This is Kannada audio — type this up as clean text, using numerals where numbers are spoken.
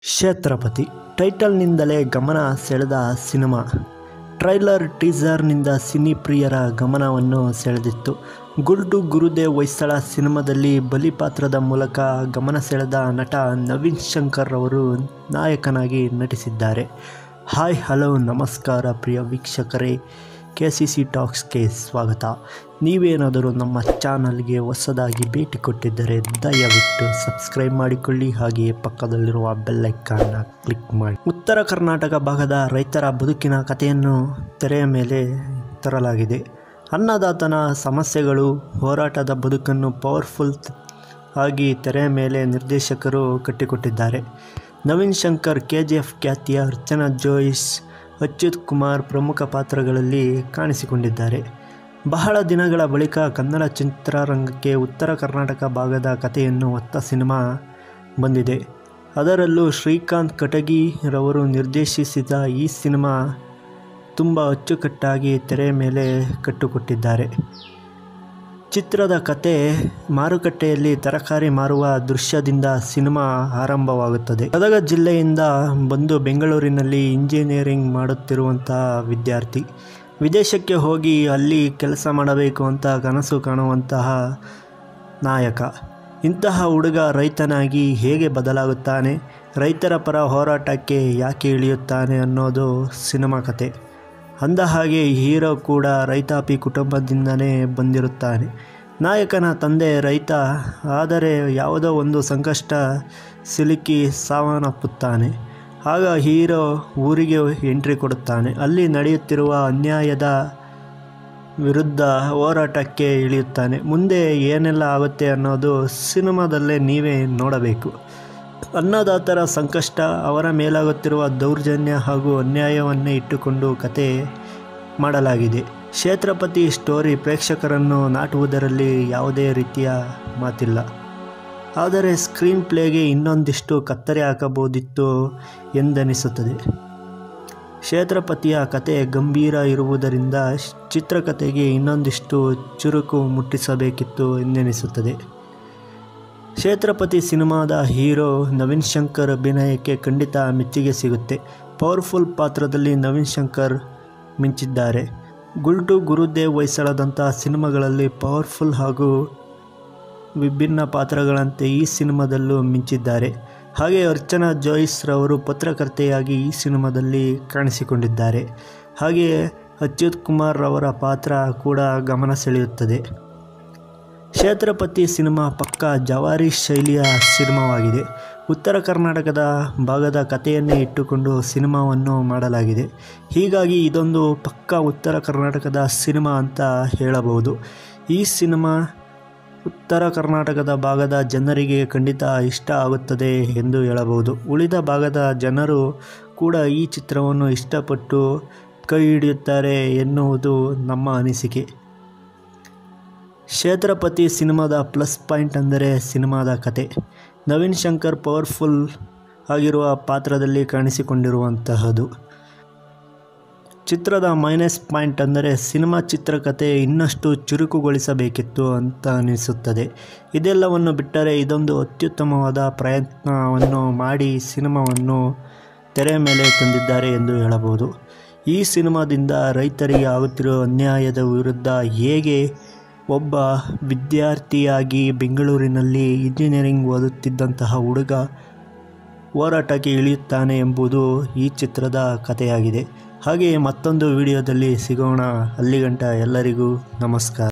ಕ್ಷೇತ್ರಪತಿ ಟೈಟಲ್ನಿಂದಲೇ ಗಮನ ಸೆಳೆದ ಸಿನಿಮಾ. ಟ್ರೈಲರ್ ಟೀಸರ್ನಿಂದ ಸಿನಿ ಪ್ರಿಯರ ಗಮನವನ್ನು ಸೆಳೆದಿತ್ತು. ಗುಲ್ಟು ಗುರುದೇವ್ ಹೊಯ್ಸಳ ಸಿನಿಮಾದಲ್ಲಿ ಬಲಿ ಪಾತ್ರದ ಮೂಲಕ ಗಮನ ಸೆಳೆದ ನಟ ನವೀನ್ ಶಂಕರ್ ಅವರು ನಾಯಕನಾಗಿ ನಟಿಸಿದ್ದಾರೆ. ಹಾಯ್ ಹಲೋ ನಮಸ್ಕಾರ ಪ್ರಿಯ ವೀಕ್ಷಕರೇ, KCC ಟಾಕ್ಸ್ಗೆ ಸ್ವಾಗತ. ನೀವೇನಾದರೂ ನಮ್ಮ ಚಾನಲ್ಗೆ ಹೊಸದಾಗಿ ಭೇಟಿ ಕೊಟ್ಟಿದ್ದರೆ ದಯವಿಟ್ಟು ಸಬ್ಸ್ಕ್ರೈಬ್ ಮಾಡಿಕೊಳ್ಳಿ, ಹಾಗೆಯೇ ಪಕ್ಕದಲ್ಲಿರುವ ಬೆಲ್ ಐಕಾನ್ನ ಕ್ಲಿಕ್ ಮಾಡಿ. ಉತ್ತರ ಕರ್ನಾಟಕ ಭಾಗದ ರೈತರ ಬದುಕಿನ ಕಥೆಯನ್ನು ತೆರೆಯ ಮೇಲೆ ತರಲಾಗಿದೆ. ಅನ್ನದಾತನ ಸಮಸ್ಯೆಗಳು, ಹೋರಾಟದ ಬದುಕನ್ನು ಪವರ್ಫುಲ್ ಆಗಿ ತೆರೆಯ ಮೇಲೆ ನಿರ್ದೇಶಕರು ಕಟ್ಟಿಕೊಟ್ಟಿದ್ದಾರೆ. ನವೀನ್ ಶಂಕರ್, KGF ಖ್ಯಾತಿಯ ಅರ್ಚನಾ ಜೋಯಿಸ್, ಅಚ್ಯುತ್ ಕುಮಾರ್ ಪ್ರಮುಖ ಪಾತ್ರಗಳಲ್ಲಿ ಕಾಣಿಸಿಕೊಂಡಿದ್ದಾರೆ. ಬಹಳ ದಿನಗಳ ಬಳಿಕ ಕನ್ನಡ ಚಿತ್ರರಂಗಕ್ಕೆ ಉತ್ತರ ಕರ್ನಾಟಕ ಭಾಗದ ಕಥೆಯನ್ನು ಹೊತ್ತ ಸಿನಿಮಾ ಬಂದಿದೆ. ಅದರಲ್ಲೂ ಶ್ರೀಕಾಂತ್ ಕಟಗಿರವರು ನಿರ್ದೇಶಿಸಿದ ಈ ಸಿನಿಮಾ ತುಂಬ ಅಚ್ಚುಕಟ್ಟಾಗಿ ತೆರೆಯ ಮೇಲೆ ಕಟ್ಟಿಕೊಟ್ಟಿದ್ದಾರೆ. ಚಿತ್ರದ ಕತೆ, ಮಾರುಕಟ್ಟೆಯಲ್ಲಿ ತರಕಾರಿ ಮಾರುವ ದೃಶ್ಯದಿಂದ ಸಿನಿಮಾ ಆರಂಭವಾಗುತ್ತದೆ. ಗದಗ ಜಿಲ್ಲೆಯಿಂದ ಬಂದು ಬೆಂಗಳೂರಿನಲ್ಲಿ ಇಂಜಿನಿಯರಿಂಗ್ ಮಾಡುತ್ತಿರುವಂತಹ ವಿದ್ಯಾರ್ಥಿ ವಿದೇಶಕ್ಕೆ ಹೋಗಿ ಅಲ್ಲಿ ಕೆಲಸ ಮಾಡಬೇಕು ಅಂತ ಕನಸು ಕಾಣುವಂತಹ ನಾಯಕ. ಇಂತಹ ಹುಡುಗ ರೈತನಾಗಿ ಹೇಗೆ ಬದಲಾಗುತ್ತಾನೆ, ರೈತರ ಪರ ಹೋರಾಟಕ್ಕೆ ಯಾಕೆ ಇಳಿಯುತ್ತಾನೆ ಅನ್ನೋದು ಸಿನಿಮಾ ಕತೆ. ಅಂದಹಾಗೆ ಹೀರೋ ಕೂಡ ರೈತಾಪಿ ಕುಟುಂಬದಿಂದನೇ ಬಂದಿರುತ್ತಾನೆ. ನಾಯಕನ ತಂದೆ ರೈತ, ಆದರೆ ಯಾವುದೋ ಒಂದು ಸಂಕಷ್ಟ ಸಿಲುಕಿ ಸಾವನ್ನಪ್ಪುತ್ತಾನೆ. ಆಗ ಹೀರೋ ಊರಿಗೆ ಎಂಟ್ರಿ ಕೊಡುತ್ತಾನೆ. ಅಲ್ಲಿ ನಡೆಯುತ್ತಿರುವ ಅನ್ಯಾಯದ ವಿರುದ್ಧ ಹೋರಾಟಕ್ಕೆ ಇಳಿಯುತ್ತಾನೆ. ಮುಂದೆ ಏನೆಲ್ಲ ಆಗುತ್ತೆ ಅನ್ನೋದು ಸಿನಿಮಾದಲ್ಲೇ ನೀವೇ ನೋಡಬೇಕು. ಅನ್ನದಾತರ ಸಂಕಷ್ಟ, ಅವರ ಮೇಲಾಗುತ್ತಿರುವ ದೌರ್ಜನ್ಯ ಹಾಗೂ ಅನ್ಯಾಯವನ್ನೇ ಇಟ್ಟುಕೊಂಡು ಕತೆ ಮಾಡಲಾಗಿದೆ. ಕ್ಷೇತ್ರಪತಿ ಸ್ಟೋರಿ ಪ್ರೇಕ್ಷಕರನ್ನು ನಾಟುವುದರಲ್ಲಿ ಯಾವುದೇ ರೀತಿಯ ಮಾತಿಲ್ಲ. ಆದರೆ ಸ್ಕ್ರೀನ್ ಪ್ಲೇಗೆ ಇನ್ನೊಂದಿಷ್ಟು ಕತ್ತರಿ ಹಾಕಬಹುದಿತ್ತು ಎಂದೆನಿಸುತ್ತದೆ. ಕ್ಷೇತ್ರಪತಿಯ ಕತೆ ಗಂಭೀರ ಇರುವುದರಿಂದ ಚಿತ್ರಕಥೆಗೆ ಇನ್ನೊಂದಿಷ್ಟು ಚುರುಕು ಮುಟ್ಟಿಸಬೇಕಿತ್ತು ಎಂದೆನಿಸುತ್ತದೆ. ಕ್ಷೇತ್ರಪತಿ ಸಿನಿಮಾದ ಹೀರೋ ನವೀನ್ ಶಂಕರ್ ಅಭಿನಯಕ್ಕೆ ಖಂಡಿತ ಮೆಚ್ಚುಗೆ ಸಿಗುತ್ತೆ. ಪವರ್ಫುಲ್ ಪಾತ್ರದಲ್ಲಿ ನವೀನ್ ಶಂಕರ್ ಮಿಂಚಿದ್ದಾರೆ. ಗುಲ್ಟು ಗುರುದೇವ್ ಹೊಯ್ಸಳದಂಥ ಸಿನಿಮಾಗಳಲ್ಲಿ ಪವರ್ಫುಲ್ ಹಾಗೂ ವಿಭಿನ್ನ ಪಾತ್ರಗಳಂತೆ ಈ ಸಿನಿಮಾದಲ್ಲೂ ಮಿಂಚಿದ್ದಾರೆ. ಹಾಗೆ ಅರ್ಚನಾ ಜೋಯಿಸ್ ರವರು ಪತ್ರಕರ್ತೆಯಾಗಿ ಈ ಸಿನಿಮಾದಲ್ಲಿ ಕಾಣಿಸಿಕೊಂಡಿದ್ದಾರೆ. ಹಾಗೆಯೇ ಅಚ್ಯುತ್ ಕುಮಾರ್ ರವರ ಪಾತ್ರ ಕೂಡ ಗಮನ ಸೆಳೆಯುತ್ತದೆ. ಕ್ಷೇತ್ರಪತಿ ಸಿನಿಮಾ ಪಕ್ಕಾ ಜವಾರಿ ಶೈಲಿಯ ಸಿನಿಮಾವಾಗಿದೆ. ಉತ್ತರ ಕರ್ನಾಟಕದ ಭಾಗದ ಕಥೆಯನ್ನೇ ಇಟ್ಟುಕೊಂಡು ಸಿನಿಮಾವನ್ನು ಮಾಡಲಾಗಿದೆ. ಹೀಗಾಗಿ ಇದೊಂದು ಪಕ್ಕಾ ಉತ್ತರ ಕರ್ನಾಟಕದ ಸಿನಿಮಾ ಅಂತ ಹೇಳಬಹುದು. ಈ ಸಿನಿಮಾ ಉತ್ತರ ಕರ್ನಾಟಕದ ಭಾಗದ ಜನರಿಗೆ ಖಂಡಿತ ಇಷ್ಟ ಆಗುತ್ತದೆ ಎಂದು ಹೇಳಬಹುದು. ಉಳಿದ ಭಾಗದ ಜನರು ಕೂಡ ಈ ಚಿತ್ರವನ್ನು ಇಷ್ಟಪಟ್ಟು ಕೈ ಹಿಡಿಯುತ್ತಾರೆ ಎನ್ನುವುದು ನಮ್ಮ ಅನಿಸಿಕೆ. ಕ್ಷೇತ್ರಪತಿ ಸಿನಿಮಾದ ಪ್ಲಸ್ ಪಾಯಿಂಟ್ ಅಂದರೆ ಸಿನಿಮಾದ ಕತೆ. ನವೀನ್ ಶಂಕರ್ ಪವರ್ಫುಲ್ ಆಗಿರುವ ಪಾತ್ರದಲ್ಲಿ ಕಾಣಿಸಿಕೊಂಡಿರುವಂತಹದ್ದು. ಚಿತ್ರದ ಮೈನಸ್ ಪಾಯಿಂಟ್ ಅಂದರೆ ಸಿನಿಮಾ ಚಿತ್ರಕಥೆ ಇನ್ನಷ್ಟು ಚುರುಕುಗೊಳಿಸಬೇಕಿತ್ತು ಅಂತ ಅನಿಸುತ್ತದೆ. ಇದೆಲ್ಲವನ್ನು ಬಿಟ್ಟರೆ ಇದೊಂದು ಅತ್ಯುತ್ತಮವಾದ ಪ್ರಯತ್ನವನ್ನು ಮಾಡಿ ಸಿನಿಮಾವನ್ನು ತೆರೆ ಮೇಲೆ ತಂದಿದ್ದಾರೆ ಎಂದು ಹೇಳಬಹುದು. ಈ ಸಿನಿಮಾದಿಂದ ರೈತರಿಗೆ ಆಗುತ್ತಿರುವ ಅನ್ಯಾಯದ ವಿರುದ್ಧ ಹೇಗೆ ಒಬ್ಬ ವಿದ್ಯಾರ್ಥಿಯಾಗಿ ಬೆಂಗಳೂರಿನಲ್ಲಿ ಇಂಜಿನಿಯರಿಂಗ್ ಓದುತ್ತಿದ್ದಂತಹ ಹುಡುಗ ಹೋರಾಟಕ್ಕೆ ಇಳಿಯುತ್ತಾನೆ ಎಂಬುದು ಈ ಚಿತ್ರದ ಕಥೆಯಾಗಿದೆ. ಹಾಗೆಯೇ ಮತ್ತೊಂದು ವಿಡಿಯೋದಲ್ಲಿ ಸಿಗೋಣ. ಅಲ್ಲಿಗಂಟ ಎಲ್ಲರಿಗೂ ನಮಸ್ಕಾರ.